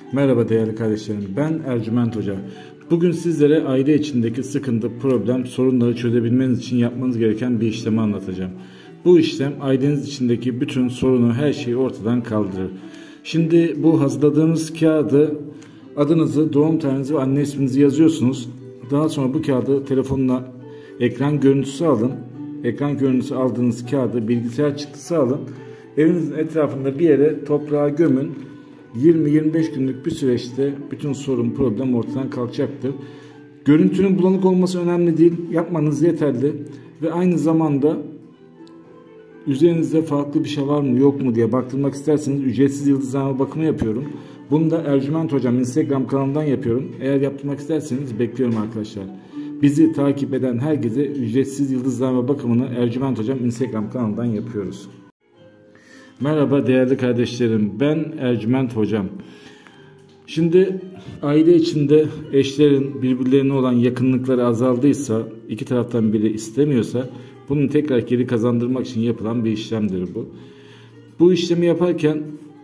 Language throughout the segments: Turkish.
Merhaba değerli kardeşlerim, ben Ercüment Hoca. Bugün sizlere aile içindeki sıkıntı, problem, sorunları çözebilmeniz için yapmanız gereken bir işlemi anlatacağım. Bu işlem aileniz içindeki bütün sorunu, her şeyi ortadan kaldırır. Şimdi bu hazırladığımız kağıdı, adınızı, doğum tarihinizi ve anne isminizi yazıyorsunuz. Daha sonra bu kağıdı telefonla ekran görüntüsü alın. Ekran görüntüsü aldığınız kağıdı bilgisayar çıktısı alın. Evinizin etrafında bir yere toprağa gömün. 20-25 günlük bir süreçte bütün sorun, problem ortadan kalkacaktır. Görüntünün bulanık olması önemli değil. Yapmanız yeterli. Ve aynı zamanda üzerinizde farklı bir şey var mı yok mu diye baktırmak isterseniz ücretsiz yıldızlama bakımı yapıyorum. Bunu da Ercüment Hocam Instagram kanalından yapıyorum. Eğer yaptırmak isterseniz bekliyorum arkadaşlar. Bizi takip eden herkese ücretsiz yıldızlama bakımını Ercüment Hocam Instagram kanalından yapıyoruz. Merhaba değerli kardeşlerim, ben Ercüment Hocam. Şimdi aile içinde eşlerin birbirlerine olan yakınlıkları azaldıysa, iki taraftan biri istemiyorsa bunu tekrar geri kazandırmak için yapılan bir işlemdir bu. Bu işlemi yaparken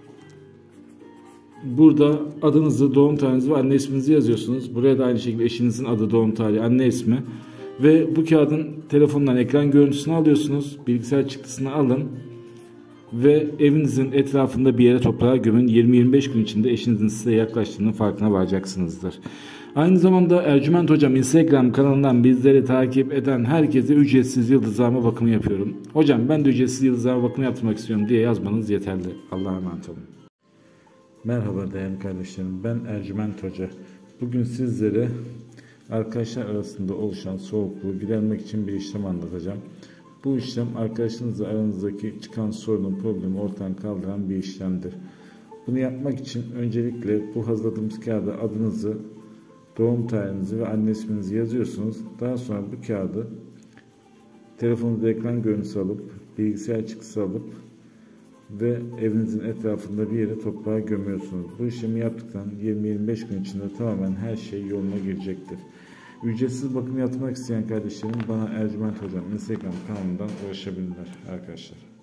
burada adınızı, doğum tarihinizi ve anne isminizi yazıyorsunuz. Buraya da aynı şekilde eşinizin adı, doğum tarihi, anne ismi ve bu kağıdın telefondan ekran görüntüsünü alıyorsunuz. Bilgisayar çıktısını alın. Ve evinizin etrafında bir yere toprağa gömün. 20-25 gün içinde eşinizin size yaklaştığının farkına varacaksınızdır. Aynı zamanda Ercüment Hocam Instagram kanalından bizleri takip eden herkese ücretsiz yıldızlama bakımı yapıyorum. Hocam ben de ücretsiz yıldızlama bakımı yaptırmak istiyorum diye yazmanız yeterli. Allah'a emanet olun. Merhaba değerli kardeşlerim, ben Ercüment Hoca. Bugün sizlere arkadaşlar arasında oluşan soğukluğu gidermek için bir işlem anlatacağım. Bu işlem arkadaşınızla aranızdaki çıkan sorunu, problemi ortadan kaldıran bir işlemdir. Bunu yapmak için öncelikle bu hazırladığımız kağıda adınızı, doğum tarihinizi ve anne isminizi yazıyorsunuz. Daha sonra bu kağıdı telefonunuzda ekran görüntüsü alıp, bilgisayar çıktısı alıp ve evinizin etrafında bir yere toprağa gömüyorsunuz. Bu işlemi yaptıktan 20-25 gün içinde tamamen her şey yoluna girecektir. Ücretsiz bakım yapmak isteyen kardeşlerim bana Ercüment Hocam Instagram kanalından ulaşabilirler arkadaşlar.